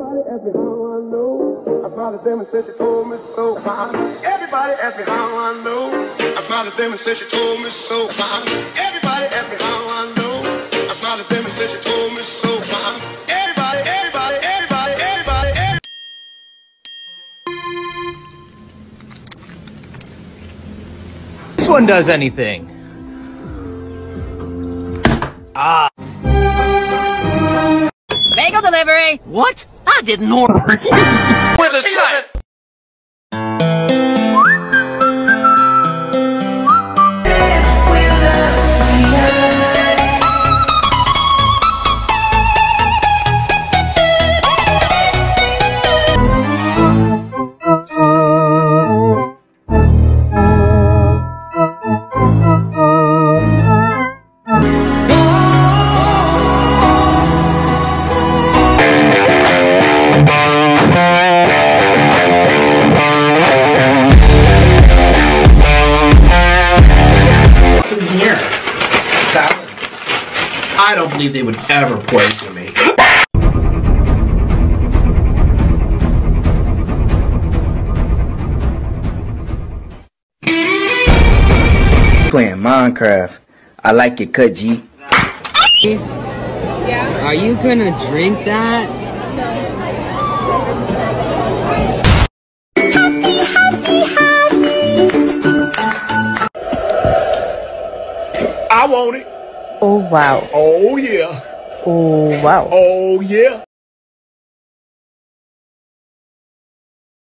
Everybody asked me how I know. I smiled at them and said she told me so. Everybody asked me how I know. I smiled at them and said she told me so. Everybody asked me how I know. I smiled at them and said she told me so. Everybody, everybody, everybody, everybody, everybody. This one does anything. Bagel delivery! What? I didn't order. With a shot. I don't believe they would ever poison me. Playing Minecraft. I like it, cut G. Yeah? Are you gonna drink that? I want it. Oh wow. Oh yeah. Oh wow. Oh yeah.